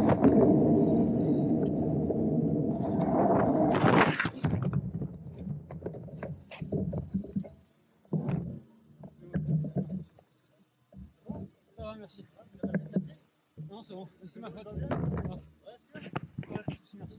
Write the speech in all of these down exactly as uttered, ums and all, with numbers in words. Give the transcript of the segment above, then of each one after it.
Ça va, merci. Non, c'est bon, c'est ma faute. Ouais, merci.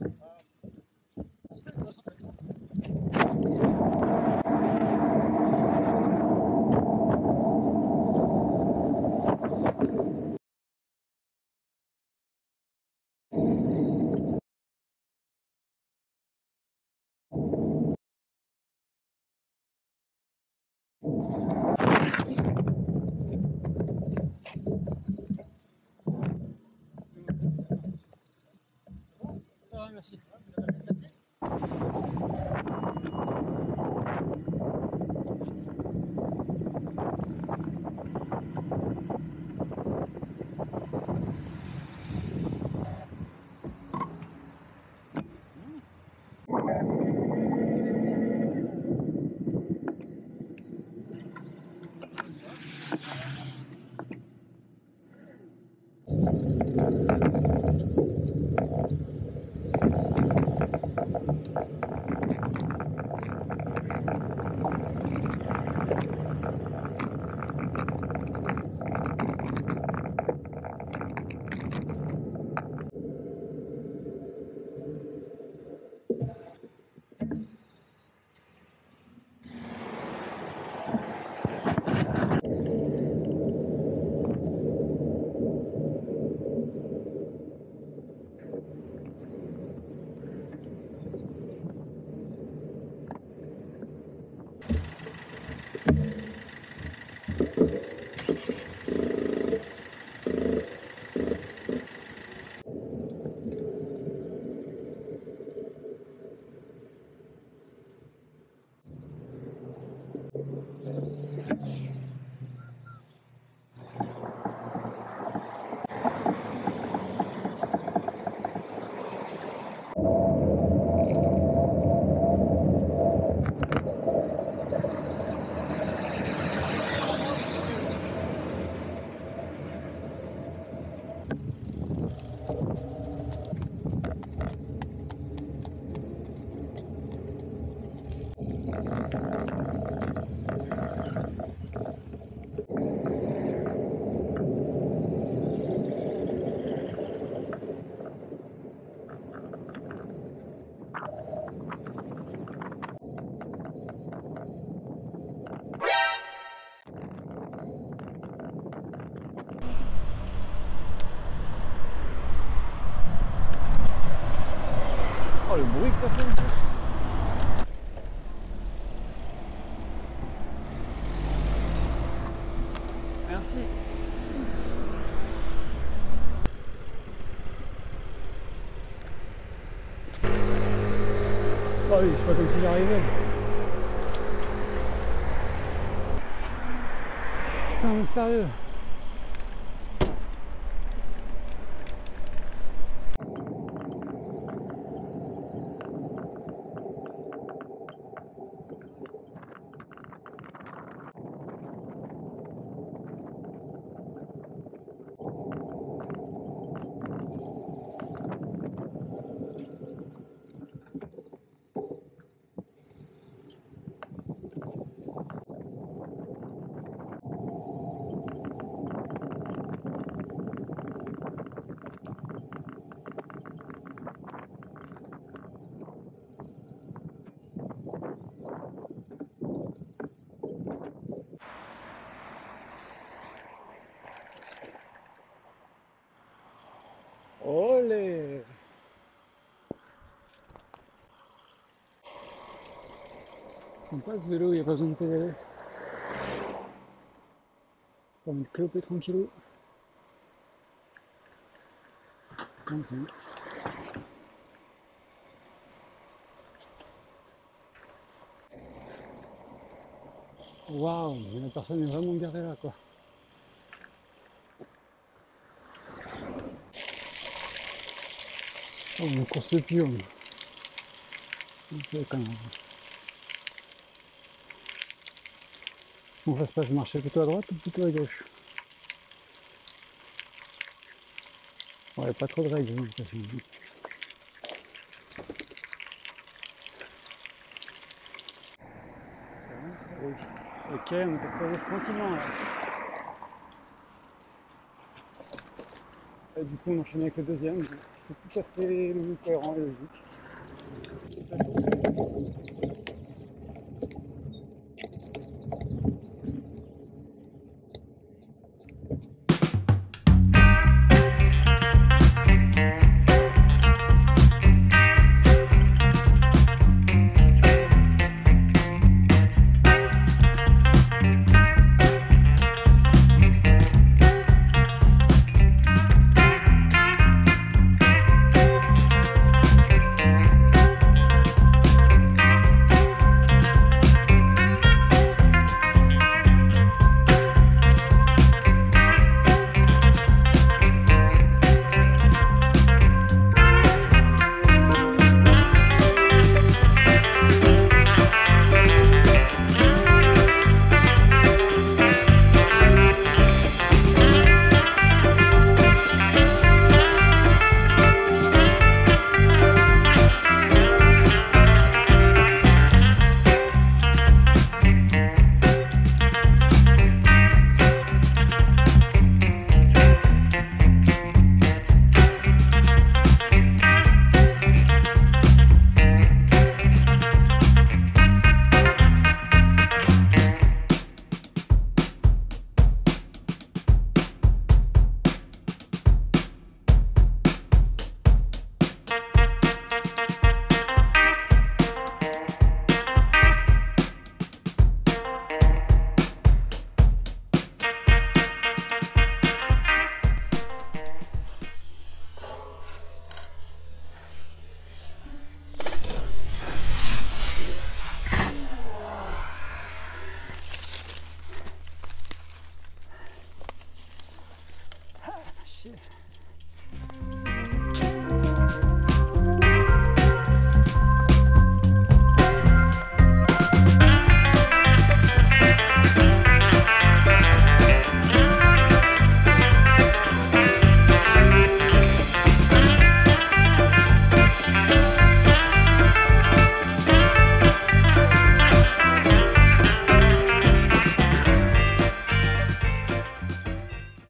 Ça va, merci. Oh, le bruit que ça fait en plus. Merci. Oh oui, c'est pas comme si j'arrivais. Putain, mais sérieux. Olé! Sympa ce vélo, il n'y a pas besoin de pédaler. Ça permet de cloper tranquillou. Comme ça. Waouh, la personne est vraiment garée là quoi. Oh, une course de pion. Ok, quand même. Bon, ça se passe, marcher plutôt à droite ou plutôt à gauche? Ouais, pas trop de règles. Hein, ok, on passe la route tranquillement là. Et du coup on enchaîne avec le deuxième, c'est tout à fait cohérent et logique.